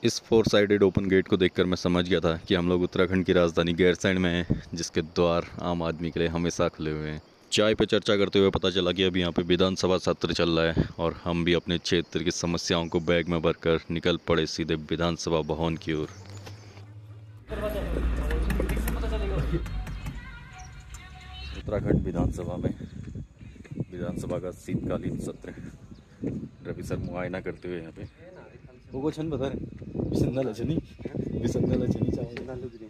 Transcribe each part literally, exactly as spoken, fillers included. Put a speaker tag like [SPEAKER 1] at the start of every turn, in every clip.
[SPEAKER 1] इस four sided open gate को देखकर मैं समझ गया था कि हम लोग उत्तराखंड की राजधानी गैरसैंण में हैं, जिसके द्वार आम आदमी के लिए हमेशा खुले हुए हैं। चाय पे चर्चा करते हुए पता चला कि अभी यहाँ पे विधानसभा सत्र चल रहा है और हम भी अपने क्षेत्र की समस्याओं को बैग में भरकर निकल पड़े सीधे विधानसभा भवन की ओर। उत्तराखंड विधानसभा में विधानसभा का शीतकालीन सत्र रवि सर मुआयना करते हुए यहाँ पे वो छन बता रहे बिसंदा लचनी बिसंदा लचनी चावल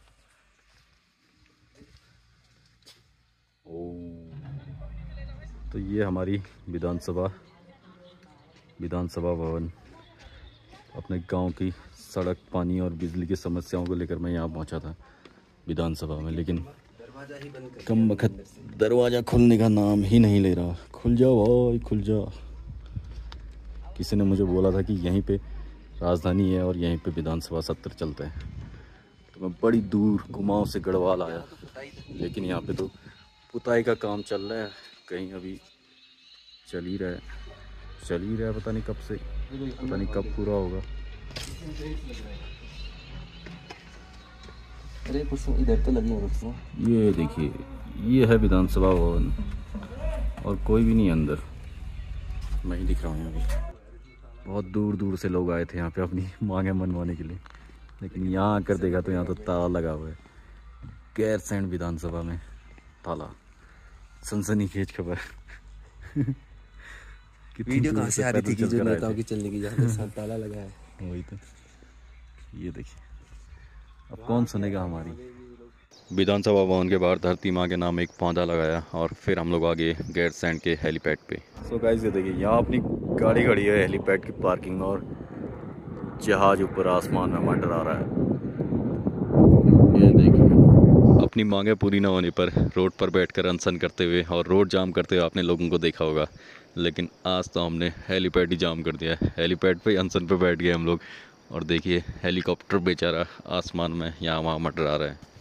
[SPEAKER 1] ओ तो ये हमारी विधानसभा विधानसभा भवन। अपने गांव की सड़क, पानी और बिजली की समस्याओं को लेकर मैं यहाँ पहुँचा था विधानसभा में, लेकिन कम वक्त दरवाज़ा खुलने का नाम ही नहीं ले रहा। खुल जा भाई खुल जा। किसी ने मुझे बोला था कि यहीं पे राजधानी है और यहीं पे विधानसभा सत्र चलता है, तो मैं बड़ी दूर कुमाऊं से गढ़वाल आया, लेकिन यहाँ पे तो पुताई का काम चल रहा है। कहीं अभी चल ही रहा है चल ही रहा है पता नहीं कब से, पता नहीं कब पूरा होगा।
[SPEAKER 2] अरे कुछ इधर तो लगी है।
[SPEAKER 1] ये देखिए, ये है विधानसभा भवन और कोई भी नहीं अंदर, मैं ही दिख रहा हूँ अभी। बहुत दूर दूर से लोग आए थे यहाँ पे अपनी मांगे मनवाने के लिए, लेकिन यहाँ आकर देखा तो यहाँ तो ताला लगा हुआ है। गैरसैंण विधानसभा में ताला, सनसनीखेज खबर।
[SPEAKER 2] वीडियो कहाँ से आ रही थी कि जो नेताओं की चलने की जहाँ ताला लगा है।
[SPEAKER 1] वही तो, ये देखिए, अब कौन सुनेगा हमारी। विधानसभा भवन के बाहर धरती माँ के नाम एक पौधा लगाया और फिर हम लोग आगे गैरसैंण के हेलीपैड पे। सो गाइस ये देखिए, यहाँ अपनी गाड़ी खड़ी है हेलीपैड की पार्किंग में और जहाज ऊपर आसमान में मंडरा रहा है। ये देखिए, अपनी मांगे पूरी न होने पर रोड पर बैठकर अनशन करते हुए और रोड जाम करते हुए आपने लोगों को देखा होगा, लेकिन आज तो हमने हेलीपैड ही जाम कर दिया है। हेलीपैड पे अनशन पे बैठ गए हम लोग और देखिए हेलीकॉप्टर बेचारा आसमान में यहाँ वहाँ मंडरा रहा है।